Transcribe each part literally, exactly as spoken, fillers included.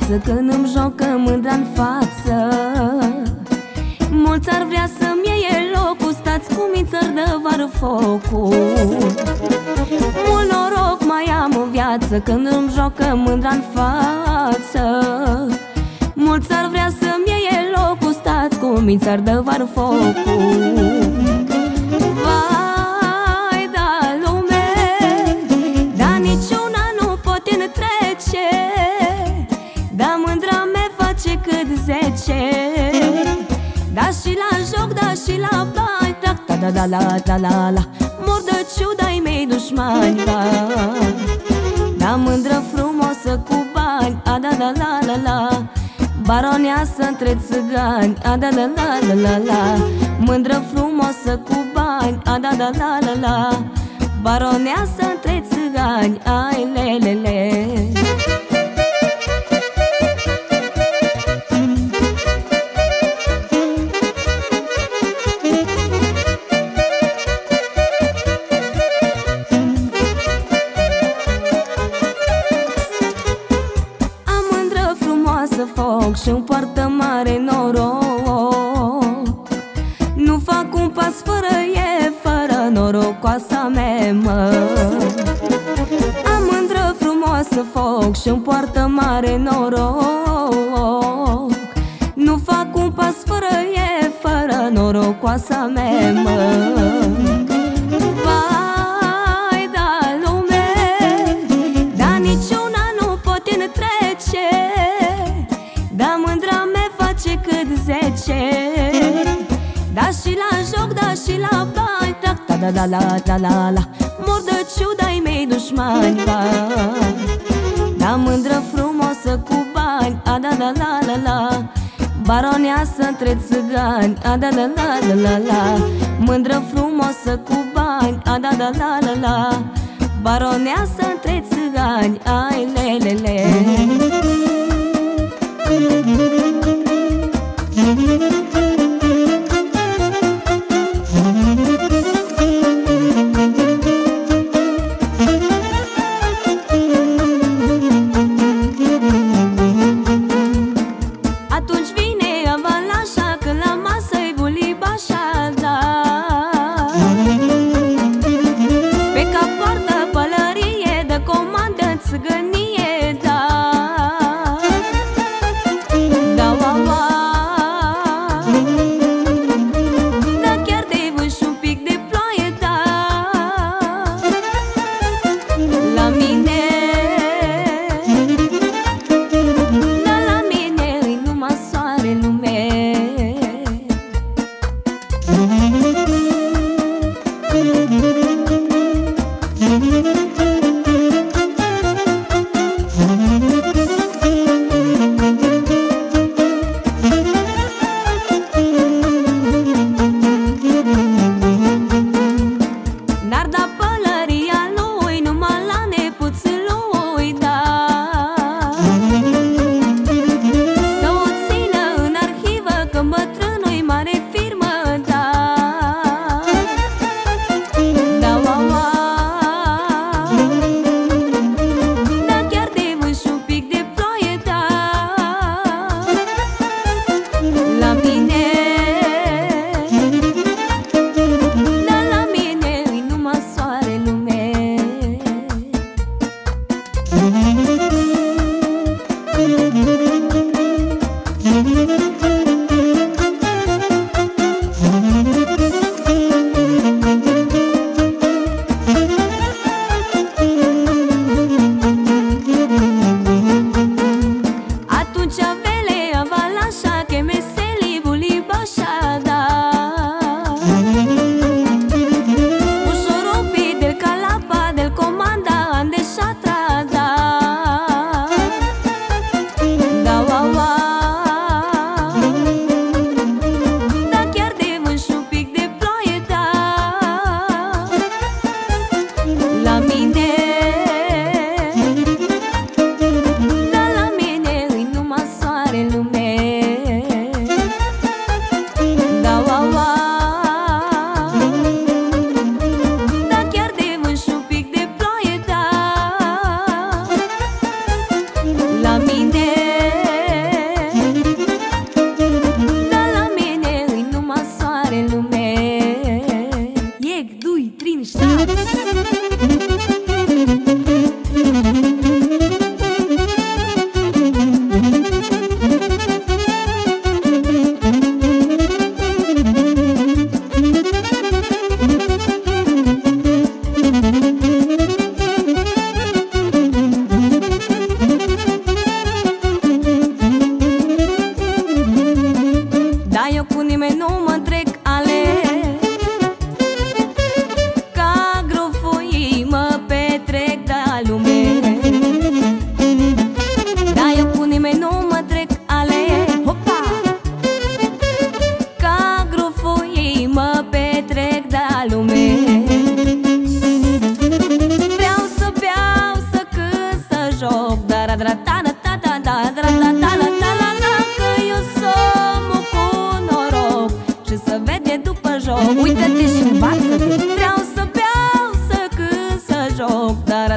viață când îmi jocă mândra-n față. Mulți ar vrea să-mi iei locul, stați cu mințări de vară focul. Mult noroc mai am în viață când îmi jocă mândra-n față. Mulți ar vrea să-mi iei locul, stați cu mințări de vară focul. Vai, da, lume, dar niciuna nu poate întrece, dar mândra mea face cât zece. Da și la joc, da și la bani, da da da la la la la, mor de ciuda-i mei dușmani, da. Da mândră frumoasă cu bani, a da da la la la, baroneasă între țigani, a da da la la la la. Mândră frumoasă cu bani, a da da la la la, baroneasă între țigani, ai le le le. Foc și-mi poartă mare noroc. Nu fac un pas fără e, fără norocoasa mea, mă. Am mândră frumoasă foc și-mi poartă mare noroc. Nu fac un pas fără e, fără norocoasa mea, mă. Vai, da, lume, dar niciuna nu poate întrece, da mândra mea face cât zece. Da și la joc, da și la bani, da da da da la la la la, mor de ciuda-i mei dușmani, da. Da mândră frumoasă cu bani, a da da la la la, baroneasă între țigani, a da da la la la la. Mândră frumoasă cu bani, a da da la la la, baroneasă între țigani, ai le le le. Atunci vine avalanșa, când la masă-i bulibașa, da. Pe cap poartă pălărie, de comandă în țigănie, da. N-ar da pălăria lui numai la nepuțin.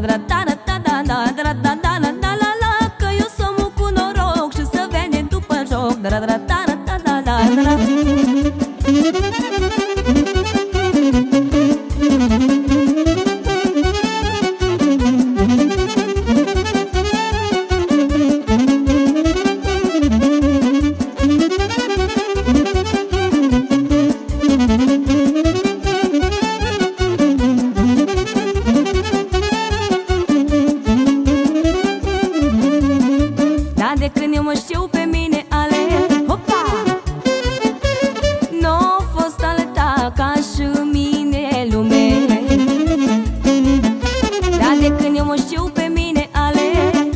da da da da da da da da da da la la, că eu sunt omul cu noroc și să vede după joc. Da da da da da da da da. De când eu mă știu pe mine aleg, hopa! N-a fost alta ca și mine lume. Dar de când eu mă știu pe mine aleg,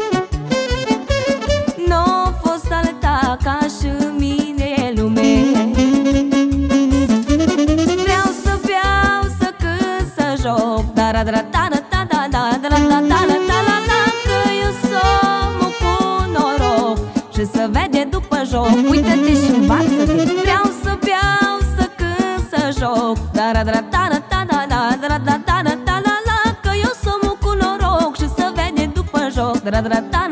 n-a fost alta ca și mine lume. Vreau să beau, să cânt, să joc, da da da da da da da da da da da da da, că eu sunt și să vede după joc. Uită-te și învață-te. Vreau să beau, să cânt, să joc, da da da da da da da da da da da da da, că eu sunt omul cu noroc și să vede după joc. Da da da da